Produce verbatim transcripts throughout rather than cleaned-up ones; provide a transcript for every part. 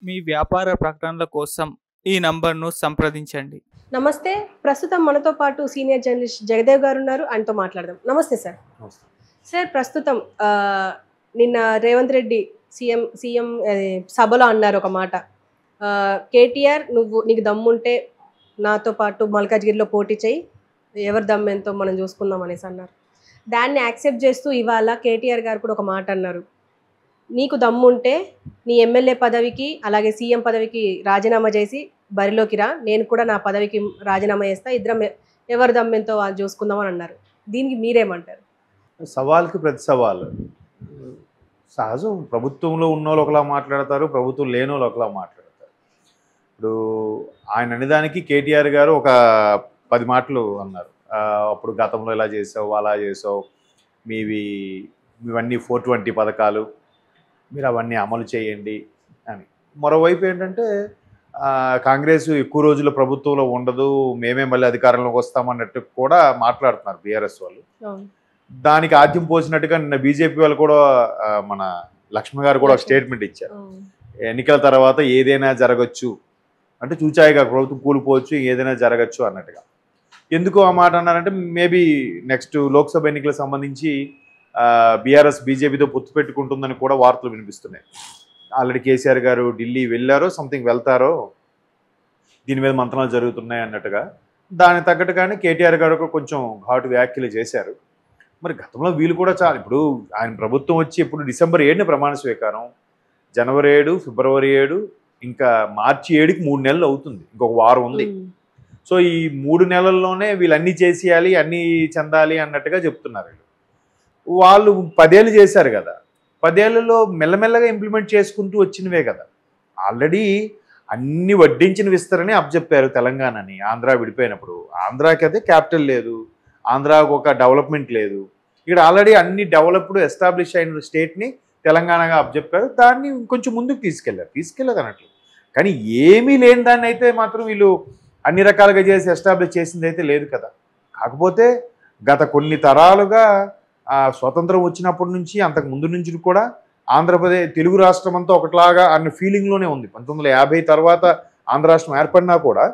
మీ వ్యాపార ప్రకటనల కోసం ఈ నంబర్ను సంప్రదించండి. నమస్తే. ప్రస్తుతం మనతో పాటు సీనియర్ జర్నలిస్ట్ జగదేవ్ గారు ఉన్నారు. ఆయనతో మాట్లాడదాం. నమస్తే సార్. నమస్తే. సార్, ప్రస్తుతం నిన్న రేవంత్ రెడ్డి సీఎం సీఎం సభలో అన్నారు ఒక మాట. కేటీఆర్, నువ్వు నీకు దమ్ముంటే నాతో పాటు మల్కాజ్గిరిలో పోటీ చేయి, ఎవరి దమ్మెంతో మనం చూసుకుందాం అనేసి అన్నారు. దాన్ని యాక్సెప్ట్ చేస్తూ ఇవాళ కేటీఆర్ గారు కూడా ఒక మాట అన్నారు. నీకు దమ్ముంటే నీ ఎమ్మెల్యే పదవికి అలాగే సీఎం పదవికి రాజీనామా చేసి బరిలోకి రా, నేను కూడా నా పదవికి రాజీనామా చేస్తా, ఇద్దరం ఎవరి దమ్మెంతో చూసుకుందామని అన్నారు. దీనికి మీరేమంటారు? సవాల్కి ప్రతి సవాలు సహజం. ప్రభుత్వంలో ఉన్న వాళ్ళు ఒకలా మాట్లాడతారు, ప్రభుత్వం లేని వాళ్ళు ఒకలా మాట్లాడతారు. ఇప్పుడు ఆయన అనేదానికి కేటీఆర్ గారు ఒక పది మాటలు అన్నారు. అప్పుడు గతంలో ఇలా చేసావు, అలా చేసావు, మీవి ఇవన్నీ ఫోర్ ట్వంటీ పథకాలు, మీరు అవన్నీ అమలు చేయండి అని. మరోవైపు ఏంటంటే కాంగ్రెస్ ఎక్కువ రోజుల ప్రభుత్వంలో ఉండదు, మేమే మళ్ళీ అధికారంలోకి వస్తామన్నట్టు కూడా మాట్లాడుతున్నారు బీఆర్ఎస్ వాళ్ళు. దానికి ఆద్యం పోసినట్టుగా నిన్న బీజేపీ వాళ్ళు కూడా, మన లక్ష్మణ్ గారు కూడా స్టేట్మెంట్ ఇచ్చారు. ఎన్నికల తర్వాత ఏదైనా జరగచ్చు అంటే, చూచాయిగా ప్రభుత్వం కూలిపోవచ్చు, ఏదైనా జరగచ్చు అన్నట్టుగా. ఎందుకు ఆ మాట అన్నారంటే, మేబీ నెక్స్ట్ లోక్సభ ఎన్నికలకు సంబంధించి బీఆర్ఎస్ బీజేపీతో పొత్తు పెట్టుకుంటుందని కూడా వార్తలు వినిపిస్తున్నాయి. ఆల్రెడీ కేసీఆర్ గారు ఢిల్లీ వెళ్ళారో సంథింగ్ వెళ్తారో, దీని మీద మంత్రాలు జరుగుతున్నాయి అన్నట్టుగా. దానికి తగ్గట్టుగానే కేటీఆర్ గారు కొంచెం ఘాటు వ్యాఖ్యలు చేశారు. మరి గతంలో వీళ్ళు కూడా చాలా, ఇప్పుడు ఆయన ప్రభుత్వం వచ్చి ఇప్పుడు డిసెంబర్ ఏడున ప్రమాణ స్వీకారం, జనవరి ఏడు, ఫిబ్రవరి ఏడు, ఇంకా మార్చి ఏడుకి మూడు నెలలు అవుతుంది, ఇంకొక వారం ఉంది. సో ఈ మూడు నెలల్లోనే వీళ్ళు అన్నీ చేసేయాలి, అన్నీ చెందాలి అన్నట్టుగా చెప్తున్నారు. వాళ్ళు పదేళ్ళు చేశారు కదా, పదేళ్లలో మెల్లమెల్లగా ఇంప్లిమెంట్ చేసుకుంటూ వచ్చినవే కదా. ఆల్రెడీ అన్ని వడ్డించిన విస్తరనే అప్పచెప్పారు తెలంగాణని. ఆంధ్ర విడిపోయినప్పుడు ఆంధ్రాకి అదే క్యాపిటల్ లేదు, ఆంధ్రాకు ఒక డెవలప్మెంట్ లేదు. ఇక్కడ ఆల్రెడీ అన్ని డెవలప్డ్ ఎస్టాబ్లిష్ అయిన స్టేట్ని తెలంగాణగా అప్పచెప్పారు. దాన్ని ఇంకొంచెం ముందుకు తీసుకెళ్లారు, తీసుకెళ్ళదు అన్నట్లు. కానీ ఏమీ లేని దాన్ని అయితే మాత్రం వీళ్ళు అన్ని రకాలుగా చేసి ఎస్టాబ్లిష్ చేసింది అయితే లేదు కదా. కాకపోతే గత కొన్ని తరాలుగా స్వతంత్రం వచ్చినప్పటి నుంచి అంతకు ముందు నుంచి కూడా ఆంధ్రప్రదేశ్ తెలుగు రాష్ట్రం అంతా ఒకట్లాగా అన్న ఫీలింగ్లోనే ఉంది. పంతొమ్మిది వందల యాభై తర్వాత ఆంధ్ర రాష్ట్రం ఏర్పడినా కూడా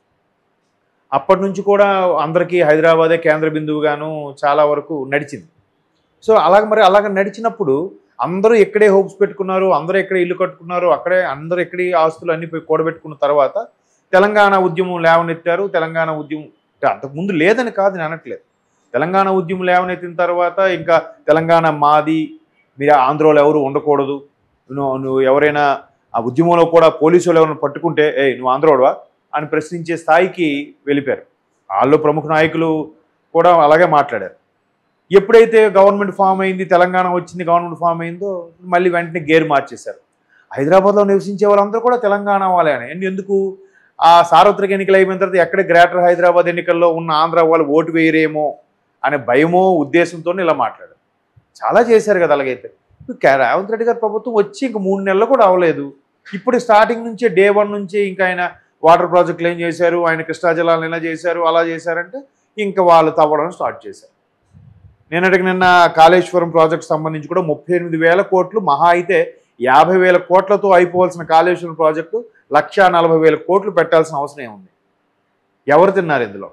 అప్పటి నుంచి కూడా అందరికీ హైదరాబాదే కేంద్ర బిందువుగాను చాలా వరకు నడిచింది. సో అలాగ మరి అలాగ నడిచినప్పుడు అందరూ ఎక్కడే హోప్స్ పెట్టుకున్నారు, అందరూ ఎక్కడే ఇల్లు కట్టుకున్నారు, అక్కడే అందరూ ఎక్కడే ఆస్తులు అన్నీ పోయి కూడబెట్టుకున్న తర్వాత తెలంగాణ ఉద్యమం లేవనెత్తారు. తెలంగాణ ఉద్యమం అంతకుముందు లేదని కాదు నేను అనట్లేదు. తెలంగాణ ఉద్యమం లేవనెత్తిన తర్వాత ఇంకా తెలంగాణ మాది, మీరు ఆంధ్రలో ఎవరు ఉండకూడదు, నువ్వు నువ్వు ఎవరైనా ఆ ఉద్యమంలో కూడా పోలీసు వాళ్ళు ఎవరైనా పట్టుకుంటే ఏ నువ్వు ఆంధ్రోడవా అని ప్రశ్నించే స్థాయికి వెళ్ళిపోయారు. వాళ్ళు ప్రముఖ నాయకులు కూడా అలాగే మాట్లాడారు. ఎప్పుడైతే గవర్నమెంట్ ఫామ్ అయింది, తెలంగాణ వచ్చింది, గవర్నమెంట్ ఫామ్ అయిందో మళ్ళీ వెంటనే గేర్ మార్చేశారు. హైదరాబాద్లో నివసించే వాళ్ళందరూ కూడా తెలంగాణ వాళ్ళే అని. ఎందుకు? ఆ సార్వత్రిక ఎన్నికలు అయిపోయిన తర్వాత ఎక్కడే గ్రేటర్ హైదరాబాద్ ఎన్నికల్లో ఉన్న ఆంధ్ర వాళ్ళు ఓటు వేయరేమో అనే భయమో ఉద్దేశంతో ఇలా మాట్లాడారు. చాలా చేశారు కదా. అలాగైతే రేవంత్ రెడ్డి గారి ప్రభుత్వం వచ్చి ఇంక మూడు నెలలు కూడా అవ్వలేదు. ఇప్పుడు స్టార్టింగ్ నుంచే డే వన్ నుంచి ఇంకా ఆయన వాటర్ ప్రాజెక్టులు ఏం చేశారు, ఆయన కృష్ణా జలాలను ఎలా చేశారు, అలా చేశారంటే ఇంకా వాళ్ళు తవ్వడం స్టార్ట్ చేశారు. నిన్నటికి నిన్న కాళేశ్వరం ప్రాజెక్టు సంబంధించి కూడా ముప్పై ఎనిమిది వేల కోట్లు మహా అయితే యాభై వేల కోట్లతో అయిపోవాల్సిన కాళేశ్వరం ప్రాజెక్టు లక్ష నలభై వేల కోట్లు పెట్టాల్సిన అవసరం ఏముంది? ఎవరు తిన్నారు ఇందులో?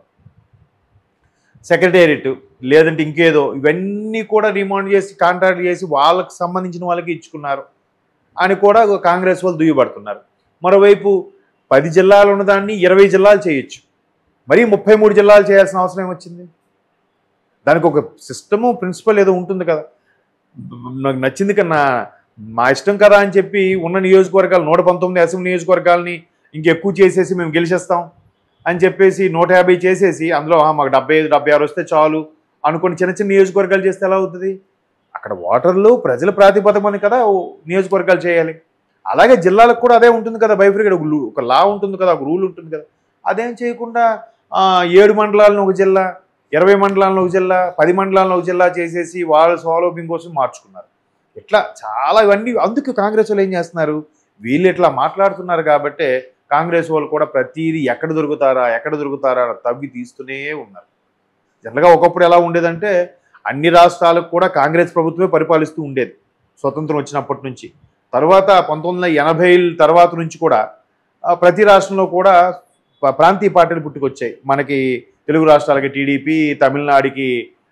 సెక్రటేరియట్ లేదంటే ఇంకేదో, ఇవన్నీ కూడా రిమాండ్ చేసి కాంట్రాక్ట్ చేసి వాళ్ళకి సంబంధించిన వాళ్ళకి ఇచ్చుకున్నారు అని కూడా కాంగ్రెస్ వాళ్ళు దుయ్యబడుతున్నారు. మరోవైపు పది జిల్లాలు ఉన్నదాన్ని ఇరవై జిల్లాలు చేయొచ్చు, మరీ ముప్పై మూడు జిల్లాలు చేయాల్సిన అవసరం ఏమొచ్చింది? దానికి ఒక సిస్టము ప్రిన్సిపల్ ఏదో ఉంటుంది కదా. నాకు నచ్చింది కన్నా మా ఇష్టం కదా అని చెప్పి ఉన్న నియోజకవర్గాలు నూట పంతొమ్మిది అసెంబ్లీ నియోజకవర్గాలని ఇంకెక్కువ చేసేసి మేము గెలిచేస్తాం అని చెప్పేసి నూట యాభై చేసేసి అందులో మాకు డెబ్బై ఐదు డెబ్బై ఆరు వస్తే చాలు అనుకుని చిన్న చిన్న నియోజకవర్గాలు చేస్తే ఎలా అవుతుంది? అక్కడ ఓటర్లు ప్రజల ప్రాతిపదికన కదా నియోజకవర్గాలు చేయాలి. అలాగే జిల్లాలకు కూడా అదే ఉంటుంది కదా, బైఫ్రికేట్ ఒక లా ఉంటుంది కదా, ఒక రూల్ ఉంటుంది కదా. అదేం చేయకుండా ఏడు మండలాలను ఒక జిల్లా, ఇరవై మండలాలను ఒక జిల్లా, పది మండలాలను ఒక జిల్లా చేసేసి వాళ్ళ సౌలభ్యం కోసం మార్చుకున్నారు. ఇట్లా చాలా ఇవన్నీ. అందుకు కాంగ్రెస్ వాళ్ళు ఏం చేస్తున్నారు, వీళ్ళు ఇట్లా మాట్లాడుతున్నారు కాబట్టే కాంగ్రెస్ వాళ్ళు కూడా ప్రతిదీ ఎక్కడ దొరుకుతారా ఎక్కడ దొరుకుతారా తవ్వి తీస్తూనే ఉన్నారు. జనరల్గా ఒకప్పుడు ఎలా ఉండేదంటే అన్ని రాష్ట్రాలకు కూడా కాంగ్రెస్ ప్రభుత్వమే పరిపాలిస్తూ ఉండేది స్వతంత్రం వచ్చినప్పటి నుంచి. తర్వాత పంతొమ్మిది వందల ఎనభై తర్వాత నుంచి కూడా ప్రతి రాష్ట్రంలో కూడా ప్రాంతీయ పార్టీలు పుట్టుకొచ్చాయి. మనకి తెలుగు రాష్ట్రాలకి టీడీపీ, తమిళనాడుకి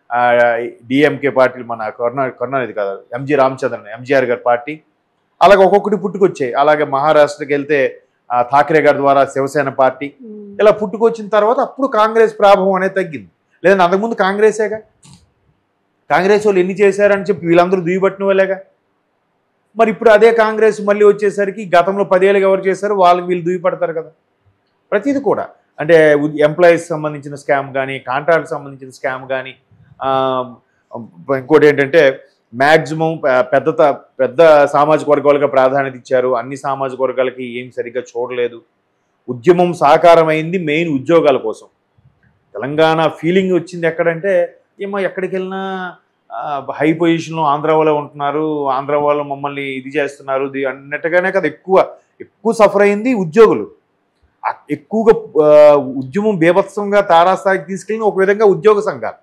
డిఎంకే పార్టీలు, మన కరుణా కరుణానిధి కాదు ఎంజి రామచంద్రన్ ఎంజీఆర్ గారి పార్టీ, అలాగే ఒక్కొక్కటి పుట్టుకొచ్చాయి. అలాగే మహారాష్ట్రకి వెళ్తే ఠాక్రే గారి ద్వారా శివసేన పార్టీ, ఇలా పుట్టుకొచ్చిన తర్వాత అప్పుడు కాంగ్రెస్ ప్రాభవం అనేది తగ్గింది. లేదంటే అంతకుముందు కాంగ్రెసేగా. కాంగ్రెస్ వాళ్ళు ఎన్ని చేశారని చెప్పి వీళ్ళందరూ దుయ్యబట్టిన వాళ్ళేగా. మరి ఇప్పుడు అదే కాంగ్రెస్ మళ్ళీ వచ్చేసరికి గతంలో పదేళ్ళకి ఎవరు చేశారు వాళ్ళకి వీళ్ళు దుయ్యపడతారు కదా. ప్రతిదీ కూడా అంటే ఎంప్లాయీస్ సంబంధించిన స్కామ్ కానీ, కాంట్రాక్ట్ సంబంధించిన స్కామ్ కానీ, ఇంకోటి ఏంటంటే మ్యాక్సిమం పెద్ద పెద్ద సామాజిక వర్గాలుగా ప్రాధాన్యత ఇచ్చారు, అన్ని సామాజిక వర్గాలకి ఏం సరిగ్గా చూడలేదు. ఉద్యమం సాకారమైంది మెయిన్ ఉద్యోగాల కోసం. తెలంగాణ ఫీలింగ్ వచ్చింది ఎక్కడంటే ఏమో ఎక్కడికి వెళ్ళినా హై పొజిషన్లో ఆంధ్ర వాళ్ళే ఉంటున్నారు, ఆంధ్ర వాళ్ళు మమ్మల్ని ఇది చేస్తున్నారు అన్నట్టుగానే కదా ఎక్కువ ఎక్కువ సఫర్ అయింది ఉద్యోగులు. ఎక్కువగా ఉద్యమం బీభత్సంగా తారాస్థాయికి తీసుకెళ్ళిన ఒక విధంగా ఉద్యోగ సంఘాలు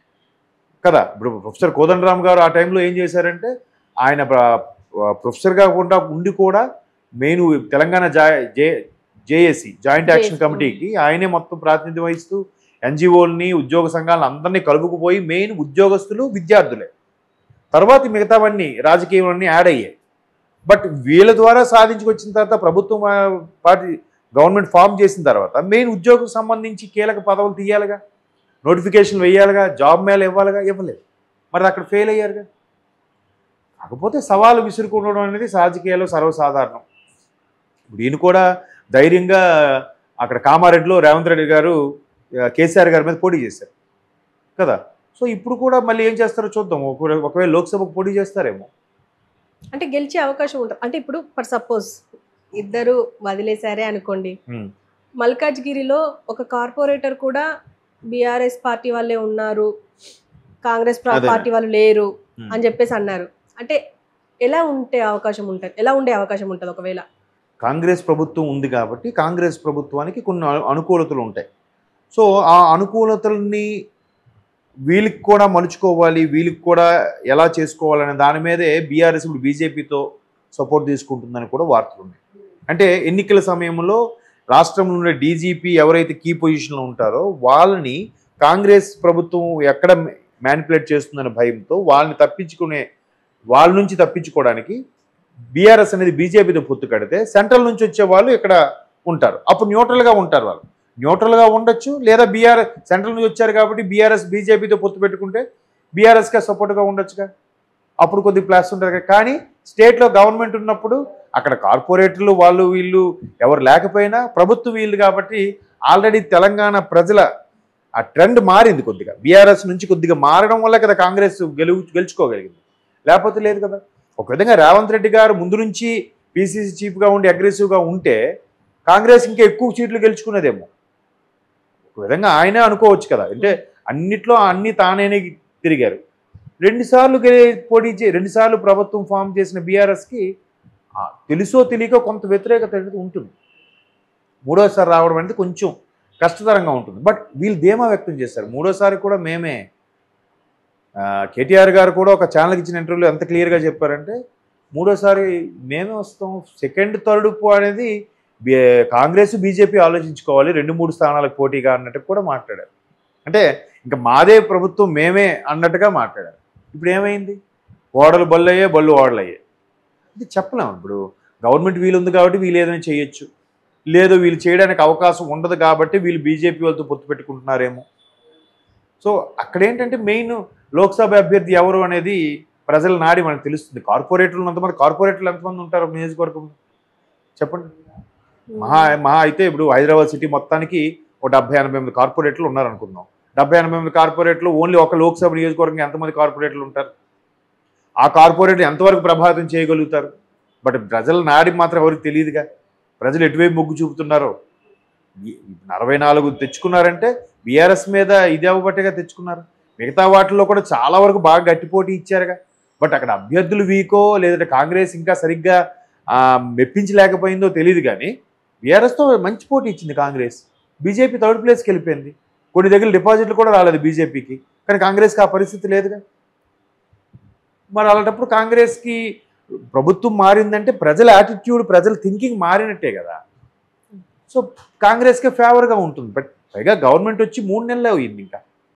కదా. ఇప్పుడు ప్రొఫెసర్ కోదండరామ్ గారు ఆ టైంలో ఏం చేశారంటే ఆయన ప్రొఫెసర్ కాకుండా ఉండి కూడా మెయిన్ తెలంగాణ జా జే జేఏసీ జాయింట్ యాక్షన్ కమిటీకి ఆయనే మొత్తం ప్రాతినిధ్యం వహిస్తూ ఎన్జిఓల్ని ఉద్యోగ సంఘాలను అందరినీ కలుపుకుపోయి మెయిన్ ఉద్యోగస్తులు విద్యార్థులే, తర్వాత మిగతావన్నీ రాజకీయాలన్నీ యాడ్ అయ్యాయి. బట్ వీళ్ళ ద్వారా సాధించుకొచ్చిన తర్వాత ప్రభుత్వం పార్టీ గవర్నమెంట్ ఫామ్ చేసిన తర్వాత మెయిన్ ఉద్యోగం సంబంధించి కీలక పదవులు తీయాలిగా, నోటిఫికేషన్ వేయాలిగా, జాబ్ మేళ ఇవ్వాలిగా, ఇవ్వలేదు. మరి అక్కడ ఫెయిల్ అయ్యారుగా. కాకపోతే సవాలు విసురుకోవడం అనేది రాజకీయాల్లో సర్వసాధారణం. ఇప్పుడు ఈయన కూడా ధైర్యంగా అక్కడ కామారెడ్డిలో రేవంత్ రెడ్డి గారు కేసీఆర్ గారి మీద పోటీ చేశారు కదా. సో ఇప్పుడు కూడా మళ్ళీ ఏం చేస్తారో చూద్దాం. ఒకవేళ లోక్సభకు పోటీ చేస్తారేమో, అంటే గెలిచే అవకాశం ఉంటుంది. అంటే ఇప్పుడు ఫర్ సపోజ్ ఇద్దరు వదిలేశారే అనుకోండి, మల్కాజ్గిరిలో ఒక కార్పొరేటర్ కూడా బీఆర్ఎస్ పార్టీ వాళ్ళే ఉన్నారు, కాంగ్రెస్ పార్టీ వాళ్ళు లేరు అని చెప్పేసి అన్నారు. అంటే ఎలా ఉంటే అవకాశం ఉంటుంది, ఎలా ఉండే అవకాశం ఉంటుంది? ఒకవేళ కాంగ్రెస్ ప్రభుత్వం ఉంది కాబట్టి కాంగ్రెస్ ప్రభుత్వానికి కొన్ని అనుకూలతలు ఉంటాయి. సో ఆ అనుకూలతల్ని వీళ్ళకి కూడా మలుచుకోవాలి, వీళ్ళకి కూడా ఎలా చేసుకోవాలనే దాని మీదే బీఆర్ఎస్ ఇప్పుడు బీజేపీతో సపోర్ట్ తీసుకుంటుందని కూడా వార్తలు ఉన్నాయి. అంటే ఎన్నికల సమయంలో రాష్ట్రంలో ఉండే డీజీపీ ఎవరైతే కీ పొజిషన్లో ఉంటారో వాళ్ళని కాంగ్రెస్ ప్రభుత్వం ఎక్కడ మ్యానిపులేట్ చేస్తుందనే భయంతో వాళ్ళని తప్పించుకునే వాళ్ళ నుంచి తప్పించుకోవడానికి బీఆర్ఎస్ అనేది బీజేపీతో పొత్తు కడితే సెంట్రల్ నుంచి వచ్చే వాళ్ళు ఇక్కడ ఉంటారు. అప్పుడు న్యూట్రల్గా ఉంటారు. వాళ్ళు న్యూట్రల్గా ఉండొచ్చు, లేదా బీఆర్ సెంట్రల్ నుంచి వచ్చారు కాబట్టి బీఆర్ఎస్ బీజేపీతో పొత్తు పెట్టుకుంటే బీఆర్ఎస్గా సపోర్ట్గా ఉండొచ్చుగా, అప్పుడు కొద్ది ప్లస్ ఉంటుంది. కానీ స్టేట్లో గవర్నమెంట్ ఉన్నప్పుడు అక్కడ కార్పొరేటర్లు వాళ్ళు వీళ్ళు ఎవరు లేకపోయినా ప్రభుత్వం వీళ్ళు కాబట్టి ఆల్రెడీ తెలంగాణ ప్రజల ఆ ట్రెండ్ మారింది. కొద్దిగా బీఆర్ఎస్ నుంచి కొద్దిగా మారడం వల్ల కదా కాంగ్రెస్ గెలు గెలుచుకోగలిగింది, లేకపోతే లేదు కదా. ఒక విధంగా రేవంత్ రెడ్డి గారు ముందు నుంచి పీసీసీ చీఫ్గా ఉండి అగ్రెసివ్గా ఉంటే కాంగ్రెస్ ఇంకా ఎక్కువ సీట్లు గెలుచుకునేదేమో, ఒక విధంగా ఆయనే అనుకోవచ్చు కదా. అంటే అన్నిట్లో అన్ని తానేనే తిరిగారు. రెండుసార్లు పోటీ చే రెండుసార్లు ప్రభుత్వం ఫామ్ చేసిన బీఆర్ఎస్కి తెలుసో తెలియక కొంత వ్యతిరేకత అనేది ఉంటుంది. మూడోసారి రావడం అనేది కొంచెం కష్టతరంగా ఉంటుంది. బట్ వీళ్ళు ధీమా వ్యక్తం చేస్తారు, మూడోసారి కూడా మేమే. కేటీఆర్ గారు కూడా ఒక ఛానల్కి ఇచ్చిన ఇంటర్వ్యూలో ఎంత క్లియర్గా చెప్పారంటే మూడోసారి మేమే వస్తాం, సెకండ్ థర్డ్ అనేది కాంగ్రెస్ బీజేపీ ఆలోచించుకోవాలి, రెండు మూడు స్థానాలకు పోటీగా అన్నట్టు కూడా మాట్లాడారు. అంటే ఇంకా మాదే ప్రభుత్వం మేమే అన్నట్టుగా మాట్లాడారు. ఇప్పుడు ఏమైంది? ఓడలు బళ్ళు అయ్యే, బళ్ళు ఓడలు అయ్యాయి. ఇది చెప్పలేము. ఇప్పుడు గవర్నమెంట్ వీలు ఉంది కాబట్టి వీళ్ళు ఏదైనా చేయొచ్చు, లేదు వీళ్ళు చేయడానికి అవకాశం ఉండదు కాబట్టి వీళ్ళు బీజేపీ వాళ్ళతో పొత్తు పెట్టుకుంటున్నారేమో. సో అక్కడ ఏంటంటే మెయిన్ లోక్సభ అభ్యర్థి ఎవరు అనేది ప్రజల నాడి మనకు తెలుస్తుంది. కార్పొరేటర్లు ఎంతమంది కార్పొరేటర్లు ఎంతమంది ఉంటారు నియోజకవర్గం చెప్పండి. మహా మహా అయితే ఇప్పుడు హైదరాబాద్ సిటీ మొత్తానికి ఒక డెబ్బై ఎనభై ఎనిమిది కార్పొరేటర్లు ఉన్నారనుకుందాం. డెబ్బై ఎనభై ఎనిమిది కార్పొరేటర్లు ఓన్లీ ఒక లోక్సభ నియోజకవర్గం ఎంతమంది కార్పొరేటర్లు ఉంటారు? ఆ కార్పొరేటర్ ఎంతవరకు ప్రభావితం చేయగలుగుతారు? బట్ ప్రజల నాడి మాత్రం ఎవరికి తెలియదుగా. ప్రజలు ఎటువైపు మొగ్గు చూపుతున్నారో. అరవై నాలుగు తెచ్చుకున్నారంటే బీఆర్ఎస్ మీద ఇది అవ్వబట్టేగా తెచ్చుకున్నారు. మిగతా వాటిల్లో కూడా చాలా వరకు బాగా గట్టి పోటీ ఇచ్చారుగా. బట్ అక్కడ అభ్యర్థులు వీకో లేదంటే కాంగ్రెస్ ఇంకా సరిగ్గా మెప్పించలేకపోయిందో తెలియదు. కానీ బీఆర్ఎస్తో మంచి పోటీ ఇచ్చింది కాంగ్రెస్. బీజేపీ థర్డ్ ప్లేస్కి వెళ్ళిపోయింది. కొన్ని దగ్గర డిపాజిట్లు కూడా రాలేదు బీజేపీకి, కానీ కాంగ్రెస్కి ఆ పరిస్థితి లేదుగా. మరి అలాంటప్పుడు కాంగ్రెస్కి ప్రభుత్వం మారిందంటే ప్రజల యాటిట్యూడ్ ప్రజల థింకింగ్ మారినట్టే కదా. సో కాంగ్రెస్కే ఫేవర్గా ఉంటుంది. బట్ పైగా గవర్నమెంట్ వచ్చి మూడు నెలలే అయింది ఇంకా.